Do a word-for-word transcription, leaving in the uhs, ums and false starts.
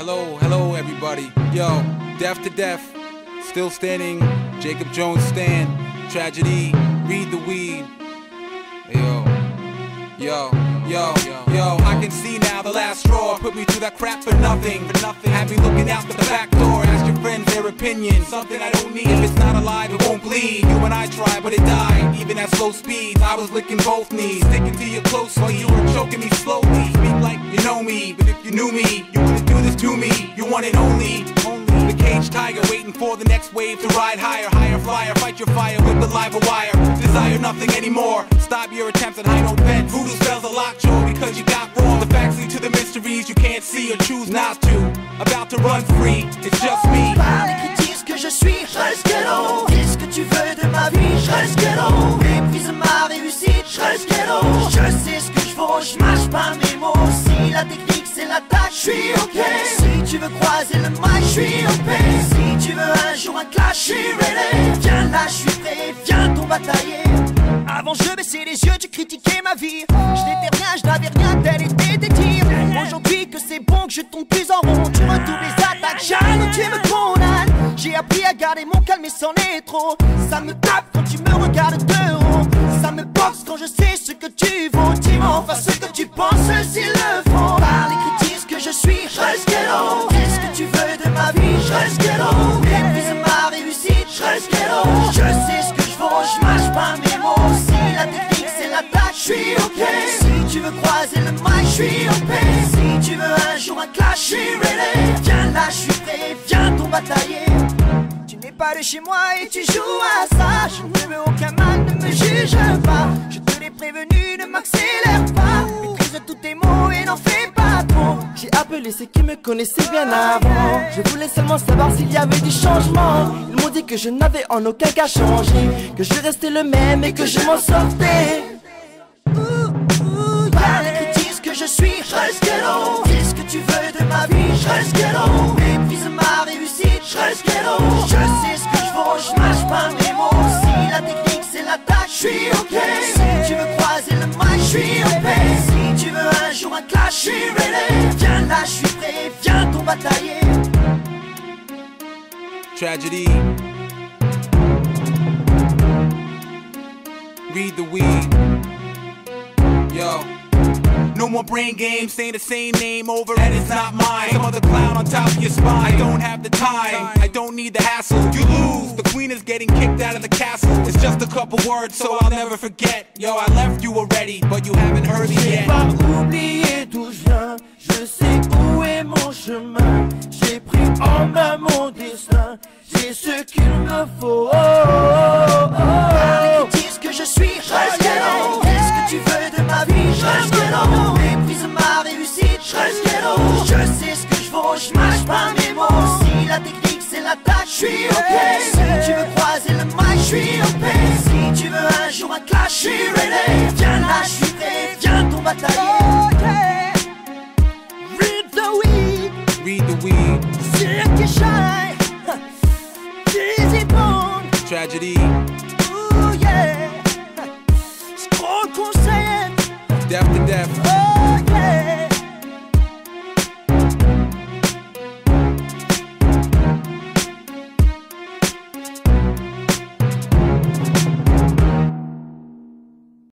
hello, hello everybody. Yo, Deaf to Deaf, still standing, Jacob Jones stand, Tragedy, read the weed. Yo, yo, yo, yo, I can see now the last straw put me through that crap for nothing, for nothing. Had me looking out the back door, ask your friends their opinion. Something I don't need, if it's not alive it won't bleed. You and I tried but it died, even at slow speeds. I was licking both knees, sticking to you close while you were choking me slowly. Speak like you know me, but if you knew me, you wouldn't do this to me. You want it only, only. The caged tiger waiting for the next wave to ride higher, higher flyer. Fight your fire with the live wire. Desire nothing anymore. Stop your attempts at high note bends. Voodoo spells a lockjaw because you got wrong. The facts lead to the mysteries you can't see or choose not to. About to run free, it's just me. Par les critiques ce que je suis, je reste ghetto. Qu'est-ce que tu veux de ma vie, je reste ghetto. Méprise ma réussite, je reste ghetto. Je sais ce que je vaux, je mâche pas mes mots. Si la technique c'est l'attaque, je suis ok. Si tu veux croiser le mic, je suis ok. Si tu veux un jour un clash, je suis ready. Viens là, je suis prêt, viens ton batailler. Avant je baissais les yeux, tu critiquais ma vie. Je n'étais rien, je n'avais rien, tel était tes tirs. Aujourd'hui que c'est bon, que je tombe plus en rond, tu redoubles les attaques, jamais tu me condamnes. J'ai appris à garder mon calme et c'en est trop. Ça me tape quand tu me regardes de haut. Ça me boxe quand je sais ce que tu vaux. Dis-moi enfin ce que tu penses s'ils le font. Par les critiques ce que je suis, je reste ghetto. Qu'est-ce que tu veux de ma vie, je reste ghetto. Méprise ma réussite, je reste ghetto. Je sais ce que je vaux, je mâche pas mes mots. Si la technique c'est l'attaque, je suis ok. Si tu veux croiser le mic, je suis ok. Si tu veux un jour un clash, je suis ready. Viens là, je suis prêt, viens ton batailler. Tu n'es pas de chez moi et tu joues à ça. Je ne veux aucun mal, ne me juge pas. Je te l'ai prévenu, ne m'accélère pas. Maîtrise tous tes mots et n'en fais pas trop. J'ai appelé ceux qui me connaissaient bien avant. Je voulais seulement savoir s'il y avait du changement. Ils m'ont dit que je n'avais en aucun cas changé, que je restais le même et que je m'en sortais. Par les critiques que je suis, je reste ghetto. Qu'est-ce que tu veux de ma vie, je reste ghetto. Méprise ma réussite, je reste ghetto. Je sais ce que je vaux, je mâche pas mes mots. Si la technique c'est l'attaque, je suis ok. Si tu veux croiser le mic, je suis ok. Si tu veux un jour un clash, je suis ready. Viens là, je suis prêt, viens ton batailler. Tragedy, read the weed. Yo, no more brain games, saying the same name over and it's not mine. Some other clown on top of your spine. I don't have the time, I don't need the hassle. You lose, the queen is getting kicked out of the castle. It's just a couple words so I'll never forget. Yo, I left you already, but you haven't heard me J'ai yet. pas oublié d'où je viens, je sais où est mon chemin. J'ai pris en main mon destin, j'ai ce qu'il me faut. Oh, oh, oh. Par les critiques que je suis, je reste ghetto. Qu'est-ce que tu veux de ma vie, je reste ghetto. Méprise ma réussite, je reste ghetto. Je sais ce que je vaux, je mâche pas mes mots. Si la technique c'est l'attaque, je suis ok. Si tu veux croiser le mic, je suis ok. Si tu veux un jour un clash, je suis ready. Viens là, je suis prêt, viens ton batailler. Read the weed, Read the weed. c'est qui shine. Easy bone, Tragedy, ooh yeah. Scroll conseil. Deaf to Deaf.